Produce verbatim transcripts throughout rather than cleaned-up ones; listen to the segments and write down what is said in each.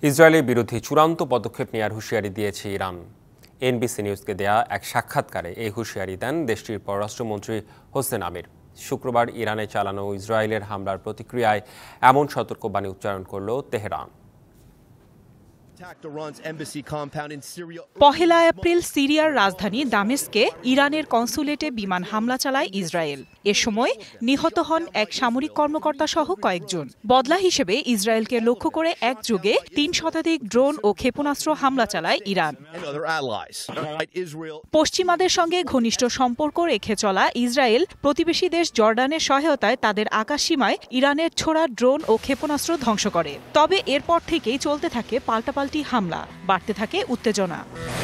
ইসরায়েলের বিরুদ্ধে চূড়ান্ত পদক্ষেপ নেওয়ার হুঁশিয়ারি দিয়েছে ইরান। এনবিসি নিউজকে দেয়া এক সাক্ষাৎকারে এই হুঁশিয়ারি দেন দেশটির পররাষ্ট্রমন্ত্রী হোসেন আমির। শুক্রবার ইরানে চালানো ইসরায়েলের হামলার প্রতিক্রিয়ায় এমন সতর্কবাণী উচ্চারণ করল তেহরান। পহেলা এপ্রিল সিরিয়ার রাজধানী দামেস্কে ইরানের কনসুলেটে বিমান হামলা চালায় ইসরায়েল। এ সময় নিহত হন এক সামরিক কর্মকর্তা সহ কয়েকজন। বদলা হিসেবে ইসরায়েলকে লক্ষ্য করে একযোগে তিন শতাধিক ড্রোন ও ক্ষেপণাস্ত্র হামলা চালায় ইরান। পশ্চিমাদের সঙ্গে ঘনিষ্ঠ সম্পর্ক রেখে চলা ইসরায়েল প্রতিবেশী দেশ জর্ডানের সহায়তায় তাদের আকাশসীমায় ইরানের ছোড়া ড্রোন ও ক্ষেপণাস্ত্র ধ্বংস করে। তবে এরপর থেকেই চলতে থাকে পাল্টাপাল্টি হামলা, বাড়তে থাকে উত্তেজনা।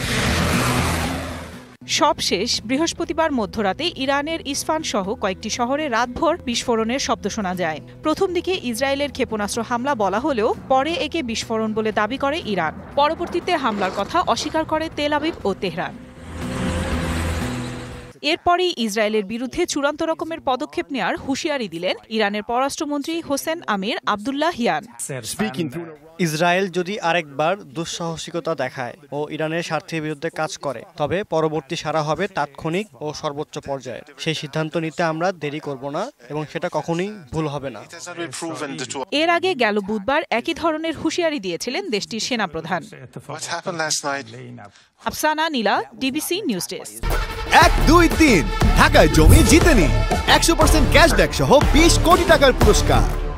সবশেষ বৃহস্পতিবার মধ্যরাতে ইরানের ইসফান সহ কয়েকটি শহরে রাতভর বিস্ফোরণের শব্দ শোনা যায়। প্রথম দিকে ইসরায়েলের ক্ষেপণাস্ত্র হামলা বলা হলেও পরে একে বিস্ফোরণ বলে দাবি করে ইরান। পরবর্তীতে হামলার কথা অস্বীকার করে তেল আবিব ও তেহরান। এরপরই ইসরায়েলের বিরুদ্ধে চূড়ান্ত রকমের পদক্ষেপ নেওয়ার হুঁশিয়ারি দিলেন ইরানের পররাষ্ট্রমন্ত্রী হোসেন আমির আবদুল্লাহিয়ান। ইসরায়েল যদি আরেকবার দুঃসাহসিকতা দেখায় ও ইরানের স্বার্থের বিরুদ্ধে কাজ করে, তবে পরবর্তী সাড়া হবে তাৎক্ষণিক ও সর্বোচ্চ পর্যায়ে। সেই সিদ্ধান্ত নিতে আমরা দেরি করব না এবং সেটা কখনোই ভুল হবে না। এর আগে গেল বুধবার একই ধরনের হুঁশিয়ারি দিয়েছিলেন দেশটির সেনাপ্রধান। Afsana Nila, DBC News desk. এক দুই তিন ঢাকায় জমি জিতে নিন একশো পার্সেন্ট ক্যাশব্যাক সহ বিশ কোটি টাকার পুরস্কার।